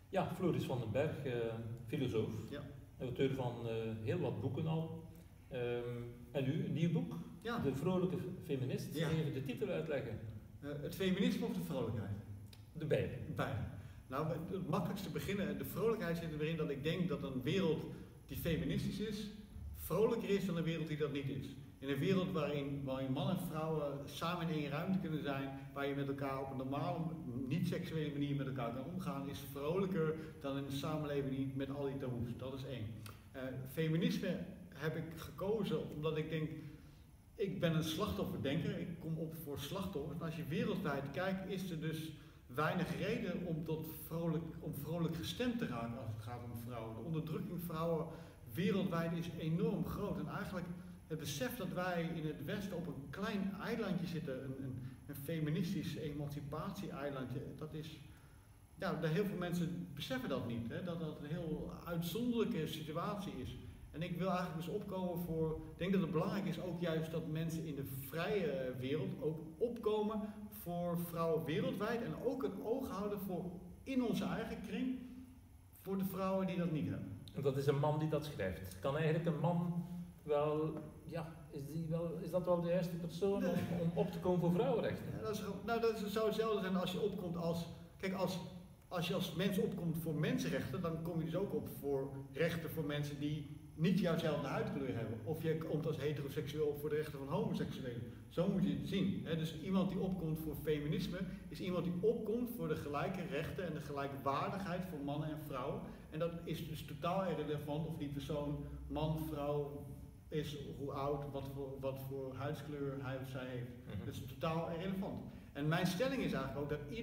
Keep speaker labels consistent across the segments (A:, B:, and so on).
A: Ja, Floris van den Berg, filosoof,
B: Ja.
A: auteur van heel wat boeken al. En nu een nieuw boek,
B: Ja.
A: De Vrolijke Feminist.
B: Ja.
A: Even de titel uitleggen.
B: Het feminisme of de vrolijkheid?
A: De beide.
B: Beide. Nou, het makkelijkste beginnen, de vrolijkheid zit erin dat ik denk dat een wereld die feministisch is, vrolijker is dan een wereld die dat niet is. In een wereld waarin mannen en vrouwen samen in één ruimte kunnen zijn, waar je met elkaar op een normale, niet-seksuele manier met elkaar kan omgaan, is vrolijker dan in een samenleving die met al die taboes. Dat is één. Feminisme heb ik gekozen omdat ik denk, ik ben een slachtofferdenker, ik kom op voor slachtoffers. Maar als je wereldwijd kijkt, is er dus weinig reden om vrolijk gestemd te raken als het gaat om vrouwen. De onderdrukking vrouwen wereldwijd is enorm groot. En eigenlijk het besef dat wij in het Westen op een klein eilandje zitten, een feministisch emancipatie-eilandje, dat is, ja, heel veel mensen beseffen dat niet, hè, dat dat een heel uitzonderlijke situatie is. En ik wil eigenlijk dus opkomen voor, ik denk dat het belangrijk is ook juist dat mensen in de vrije wereld ook opkomen voor vrouwen wereldwijd en ook een oog houden voor in onze eigen kring, voor de vrouwen die dat niet hebben.
A: En dat is een man die dat schrijft. Kan eigenlijk een man wel, ja, is dat wel de juiste persoon om op te komen voor vrouwenrechten?
B: Ja, dat zou hetzelfde zijn als je opkomt kijk, als je als mens opkomt voor mensenrechten, dan kom je dus ook op voor rechten voor mensen die niet jouwzelfde huidkleur hebben. Of je komt als heteroseksueel op voor de rechten van homoseksuelen. Zo moet je het zien. Dus iemand die opkomt voor feminisme is iemand die opkomt voor de gelijke rechten en de gelijke waardigheid voor mannen en vrouwen. En dat is dus totaal irrelevant of die persoon man, vrouw is, hoe oud, wat voor huidskleur hij of zij heeft. Dat is totaal irrelevant. En mijn stelling is eigenlijk ook dat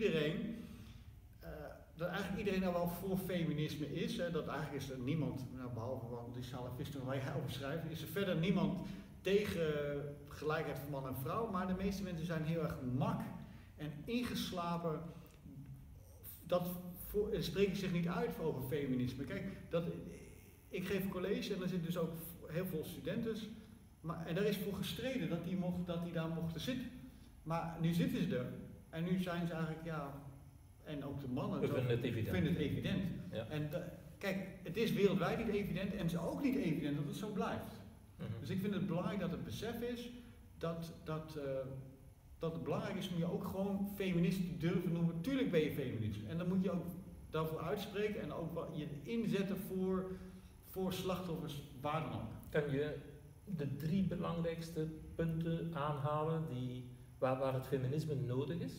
B: eigenlijk iedereen nou wel voor feminisme is. Hè, dat eigenlijk is er niemand, nou, behalve die salafisten waar jij over schrijft, is er verder niemand tegen gelijkheid van man en vrouw. Maar de meeste mensen zijn heel erg mak en ingeslapen. Spreken zich niet uit over feminisme. Kijk, ik geef college en er zitten dus ook heel veel studenten. En daar is voor gestreden dat die daar mochten zitten. Maar nu zitten ze er. En nu zijn ze eigenlijk, ja, en ook de mannen
A: vinden het evident.
B: Ja. En kijk, het is wereldwijd niet evident en het is ook niet evident dat het zo blijft. Dus ik vind het belangrijk dat het besef is dat het belangrijk is om je ook gewoon feminist te durven noemen. Tuurlijk ben je feminist. En dan moet je ook daarvoor uitspreken en ook je inzetten voor slachtoffers, waar dan ook.
A: Kan je de 3 belangrijkste punten aanhalen waar het feminisme nodig is?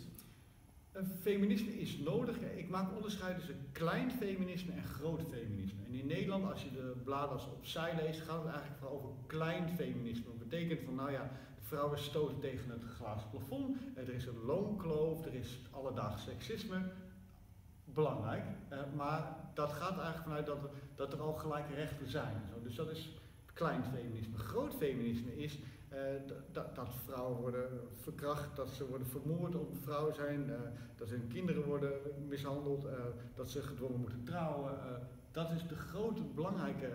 B: Feminisme is nodig. Ik maak onderscheid tussen klein feminisme en groot feminisme. En in Nederland, als je de bladen opzij leest, gaat het eigenlijk vooral over klein feminisme. Dat betekent van, nou ja, de vrouwen stoten tegen het glazen plafond, er is een loonkloof, er is alledaags seksisme. Belangrijk, maar dat gaat eigenlijk vanuit dat er al gelijke rechten zijn. Dus dat is klein feminisme. Groot feminisme is dat vrouwen worden verkracht, dat ze worden vermoord omdat vrouwen zijn, dat hun kinderen worden mishandeld, dat ze gedwongen moeten trouwen. Dat is de grote, belangrijke,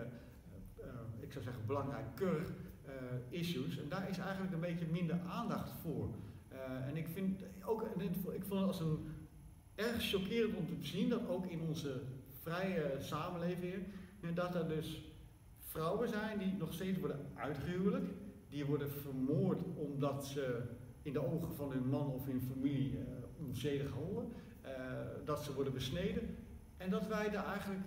B: ik zou zeggen belangrijker issues. En daar is eigenlijk een beetje minder aandacht voor. En ik vond het als een erg chockerend om te zien dat ook in onze vrije samenleving, dat er dus vrouwen zijn die nog steeds worden uitgehuwelijkd, die worden vermoord omdat ze in de ogen van hun man of hun familie onzedig handelen, dat ze worden besneden en dat wij daar eigenlijk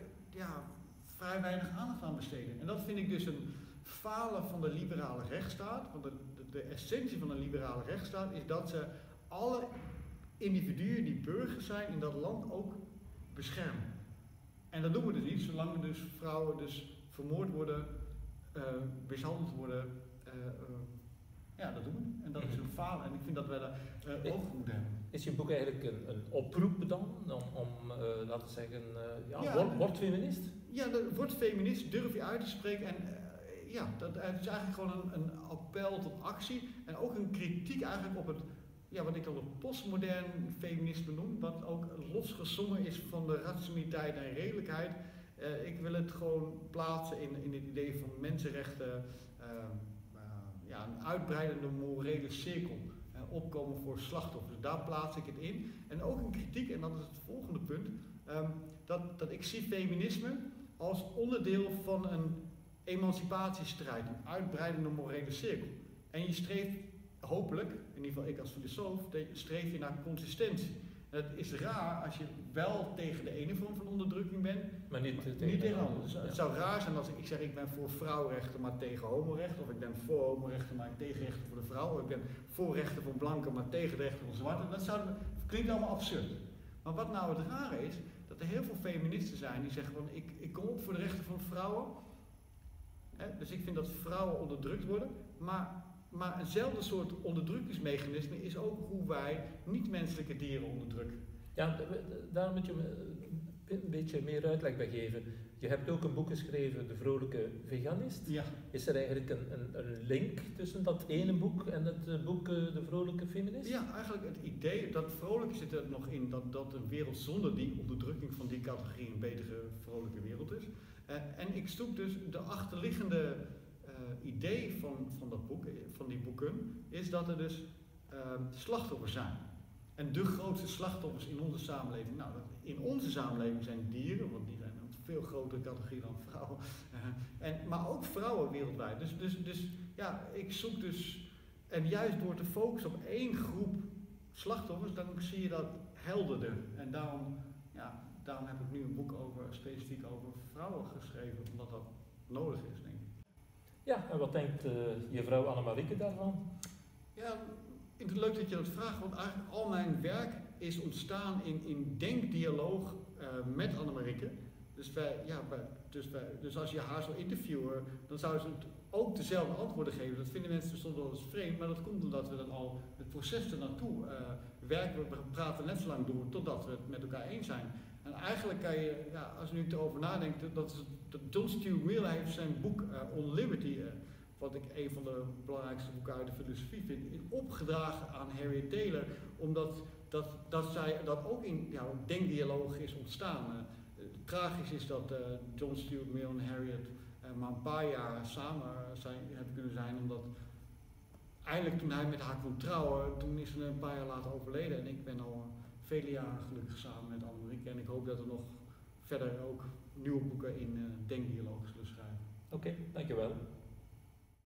B: vrij weinig aandacht aan besteden. En dat vind ik dus een falen van de liberale rechtsstaat, want de essentie van een liberale rechtsstaat is dat ze alle individuen die burgers zijn in dat land ook beschermen. En dat doen we dus niet, zolang dus vrouwen dus vermoord worden, mishandeld worden. Dat doen we. En dat is een falen. En ik vind dat wij daar oog voor moeten hebben.
A: Is je boek eigenlijk een oproep dan om laten we zeggen, word feminist? Ja,
B: word feminist, durf je uit te spreken. En het is eigenlijk gewoon een appel tot actie. En ook een kritiek eigenlijk op het, wat ik dan het postmodern feminisme noem, wat ook losgezongen is van de rationaliteit en redelijkheid. Ik wil het gewoon plaatsen in het idee van mensenrechten, een uitbreidende morele cirkel, opkomen voor slachtoffers. Daar plaats ik het in. En ook een kritiek, en dat is het volgende punt, Dat ik zie feminisme als onderdeel van een emancipatiestrijd, een uitbreidende morele cirkel. En je streeft hopelijk, in ieder geval ik als filosoof, streef je naar consistentie. Het is raar als je wel tegen de ene vorm van onderdrukking bent,
A: Maar niet
B: niet tegen de andere.
A: Ja.
B: Het zou raar zijn als ik zeg ik ben voor vrouwenrechten maar tegen homorechten, of ik ben voor homorechten maar tegen rechten voor de vrouw, of ik ben voor rechten voor blanken maar tegen de rechten van zwarten. Dat klinkt allemaal absurd. Maar wat nou het rare is, dat er heel veel feministen zijn die zeggen van ik kom op voor de rechten van vrouwen. Dus ik vind dat vrouwen onderdrukt worden, maar eenzelfde soort onderdrukkingsmechanisme is ook hoe wij niet-menselijke dieren onderdrukken.
A: Ja, daar moet je me een beetje meer uitleg bij geven. Je hebt ook een boek geschreven, De Vrolijke Veganist.
B: Ja.
A: Is er eigenlijk een link tussen dat ene boek en het boek De Vrolijke Feminist?
B: Ja, eigenlijk het idee, dat vrolijke zit er nog in, dat een wereld zonder die onderdrukking van die categorie een betere, vrolijke wereld is. En ik zoek dus de achterliggende idee van dat boek, van die boeken, is dat er dus slachtoffers zijn. En de grootste slachtoffers in onze samenleving, nou, in onze samenleving zijn dieren, want die zijn een veel grotere categorie dan vrouwen. Maar ook vrouwen wereldwijd. Dus ja, ik zoek dus, en juist door te focussen op één groep slachtoffers, dan zie je dat helderder. En daarom heb ik nu een boek specifiek over vrouwen geschreven, omdat dat nodig is, denk ik.
A: Ja, en wat denkt je vrouw Annemarieke daarvan?
B: Ja, leuk dat je dat vraagt, want eigenlijk al mijn werk is ontstaan in denkdialoog met Annemarieke. Dus als je haar zou interviewen, dan zou ze ook dezelfde antwoorden geven. Dat vinden mensen soms wel eens vreemd, maar dat komt omdat we dan al het proces ernaartoe werken. We praten net zo lang door totdat we het met elkaar eens zijn. En eigenlijk kan je, als je nu erover nadenkt, dat John Stuart Mill heeft zijn boek On Liberty, wat ik een van de belangrijkste boeken uit de filosofie vind, opgedragen aan Harriet Taylor, omdat dat ook in een denkdialoog is ontstaan. Tragisch is dat John Stuart Mill en Harriet maar een paar jaar samen hebben kunnen zijn, omdat eindelijk toen hij met haar kon trouwen, toen is ze een paar jaar later overleden. En ik ben al vele jaren gelukkig samen met Annemarieke en ik hoop dat er nog verder ook nieuwe boeken in denkdialoog zullen schrijven.
A: Oké, dankjewel.